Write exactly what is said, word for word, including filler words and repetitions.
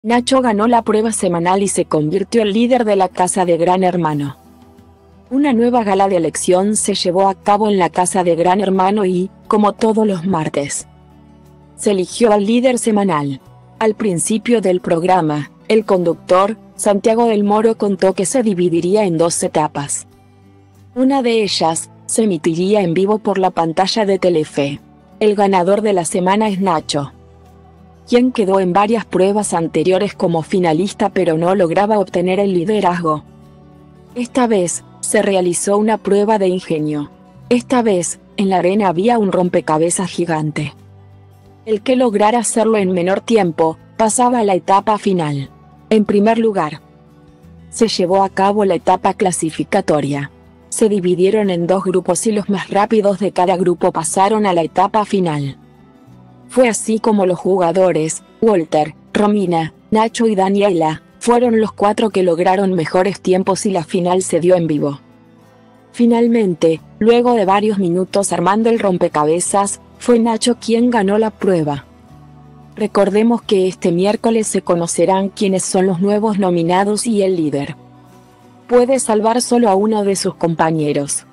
Nacho ganó la prueba semanal y se convirtió en líder de la casa de Gran Hermano. Una nueva gala de elección se llevó a cabo en la casa de Gran Hermano y, como todos los martes, se eligió al líder semanal. Al principio del programa, el conductor, Santiago del Moro, contó que se dividiría en dos etapas. Una de ellas se emitiría en vivo por la pantalla de Telefe. El ganador de la semana es Nacho, quien quedó en varias pruebas anteriores como finalista pero no lograba obtener el liderazgo. Esta vez, se realizó una prueba de ingenio. Esta vez, en la arena había un rompecabezas gigante. El que lograra hacerlo en menor tiempo, pasaba a la etapa final. En primer lugar, se llevó a cabo la etapa clasificatoria. Se dividieron en dos grupos y los más rápidos de cada grupo pasaron a la etapa final. Fue así como los jugadores, Walter, Romina, Nacho y Daniela, fueron los cuatro que lograron mejores tiempos y la final se dio en vivo. Finalmente, luego de varios minutos armando el rompecabezas, fue Nacho quien ganó la prueba. Recordemos que este miércoles se conocerán quiénes son los nuevos nominados y el líder puede salvar solo a uno de sus compañeros.